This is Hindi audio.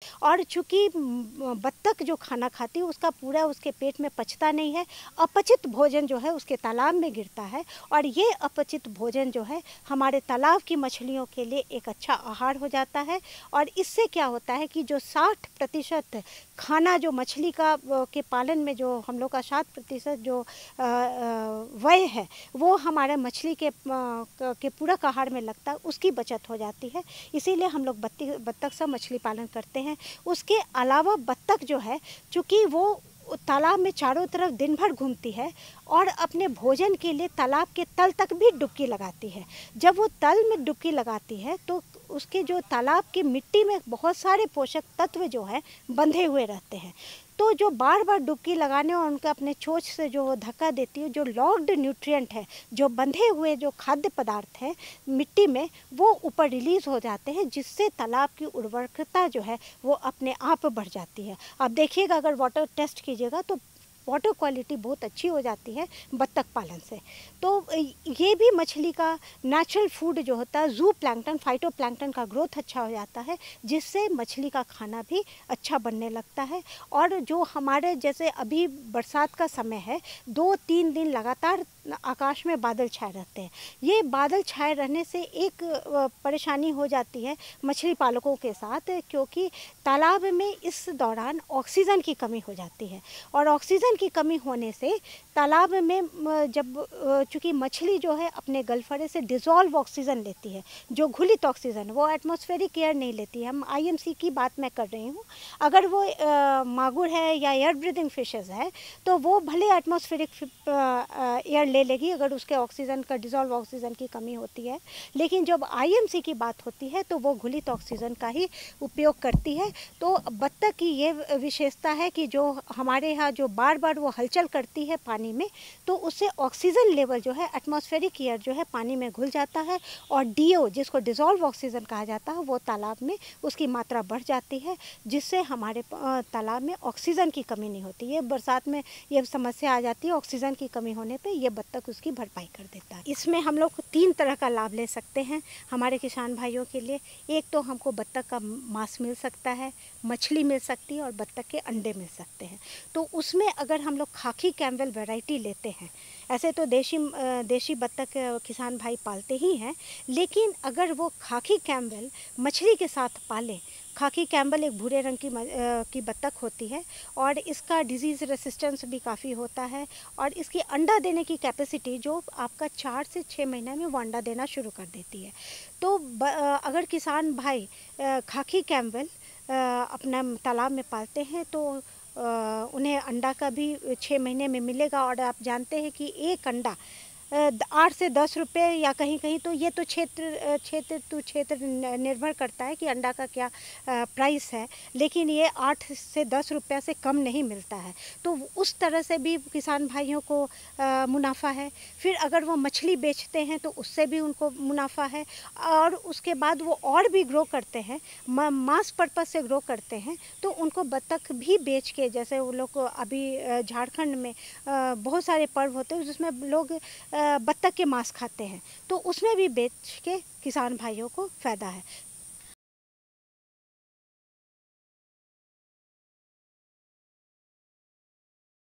और चूँकि बत्तख जो खाना खाती है उसका पूरा उसके पेट में पचता नहीं है, अपचित भोजन जो है उसके तालाब में गिरता है, और ये अपचित भोजन जो है हमारे तालाब की मछलियों के लिए एक अच्छा आहार हो जाता है। और इससे क्या होता है कि जो 60% खाना जो मछली का के पालन में जो हम लोग का 60% जो व्यय है वो हमारे मछली के पूरक आहार में लगता है, उसकी बचत हो जाती है। इसीलिए हम लोग बत्तख से मछली पालन करते हैं। उसके अलावा बत्तख जो है चूँकि वो तालाब में चारों तरफ दिन भर घूमती है और अपने भोजन के लिए तालाब के तल तक भी डुबकी लगाती है। जब वो तल में डुबकी लगाती है तो उसके जो तालाब की मिट्टी में बहुत सारे पोषक तत्व जो है बंधे हुए रहते हैं, तो जो बार बार डुबकी लगाने और उनका अपने चोंच से जो धक्का देती है, जो लॉक्ड न्यूट्रिएंट है, जो बंधे हुए जो खाद्य पदार्थ है मिट्टी में, वो ऊपर रिलीज़ हो जाते हैं, जिससे तालाब की उर्वरकता जो है वो अपने आप बढ़ जाती है। आप देखिएगा, अगर वाटर टेस्ट कीजिएगा तो वाटर क्वालिटी बहुत अच्छी हो जाती है बत्तख पालन से। तो ये भी मछली का नेचुरल फूड जो होता है, जू प्लैंकटन, फाइटो प्लैंकटन का ग्रोथ अच्छा हो जाता है, जिससे मछली का खाना भी अच्छा बनने लगता है। और जो हमारे जैसे अभी बरसात का समय है, 2-3 दिन लगातार आकाश में बादल छाए रहते हैं। ये बादल छाए रहने से एक परेशानी हो जाती है मछली पालकों के साथ, क्योंकि तालाब में इस दौरान ऑक्सीजन की कमी हो जाती है, और ऑक्सीजन की कमी होने से तालाब में जब चूँकि मछली जो है अपने गलफड़े से डिज़ोल्व ऑक्सीजन लेती है, जो घुलित ऑक्सीजन, वो एटमॉस्फेरिक एयर नहीं लेती है। हम आईएमसी की बात मैं कर रही हूँ। अगर वो मागुर है या एयर ब्रीदिंग फिशेज़ है तो वो भले एटमॉस्फेरिक एयर ले लेगी अगर उसके ऑक्सीजन का डिज़ोल्व ऑक्सीजन की कमी होती है, लेकिन जब आईएमसी की बात होती है तो वो घुलित ऑक्सीजन का ही उपयोग करती है। तो बत्तख की ये विशेषता है कि जो हमारे यहाँ जो बार बार वो हलचल करती है पानी में, तो उससे ऑक्सीजन लेवल जो है, एटमॉस्फेरिक एयर जो है पानी में घुल जाता है, और डीओ जिसको डिज़ोल्व ऑक्सीजन कहा जाता है वो तालाब में उसकी मात्रा बढ़ जाती है, जिससे हमारे तालाब में ऑक्सीजन की कमी नहीं होती। ये बरसात में ये समस्या आ जाती है, ऑक्सीजन की कमी होने पे ये बत्तख उसकी भरपाई कर देता है। इसमें हम लोग 3 तरह का लाभ ले सकते हैं हमारे किसान भाइयों के लिए। एक तो हमको बत्तख का मांस मिल सकता है, मछली मिल सकती है और बत्तख के अंडे मिल सकते हैं। तो उसमें अगर हम लोग खाकी कैम्पबेल वैरायटी लेते हैं, ऐसे तो देशी बत्तख किसान भाई पालते ही हैं, लेकिन अगर वो खाकी कैम्पबेल मछली के साथ पालें, खाकी कैम्पबेल एक भूरे रंग की बत्तख होती है और इसका डिजीज़ रेसिस्टेंस भी काफ़ी होता है, और इसकी अंडा देने की कैपेसिटी जो आपका 4 से 6 महीने में वो अंडा देना शुरू कर देती है। तो अगर किसान भाई खाकी कैम्पबेल अपना तालाब में पालते हैं तो उन्हें अंडा का भी 6 महीने में मिलेगा। और आप जानते हैं कि एक अंडा 8 से 10 रुपये, या कहीं कहीं तो ये तो क्षेत्र निर्भर करता है कि अंडा का क्या प्राइस है, लेकिन ये 8 से 10 रुपये से कम नहीं मिलता है। तो उस तरह से भी किसान भाइयों को मुनाफा है। फिर अगर वो मछली बेचते हैं तो उससे भी उनको मुनाफा है, और उसके बाद वो और भी ग्रो करते हैं, मांस पर्पस से ग्रो करते हैं, तो उनको बत्तख भी बेच के, जैसे वो लोग अभी झारखंड में बहुत सारे पर्व होते हैं जिसमें लोग बत्तख के मांस खाते हैं, तो उसमें भी बेच के किसान भाइयों को फ़ायदा है।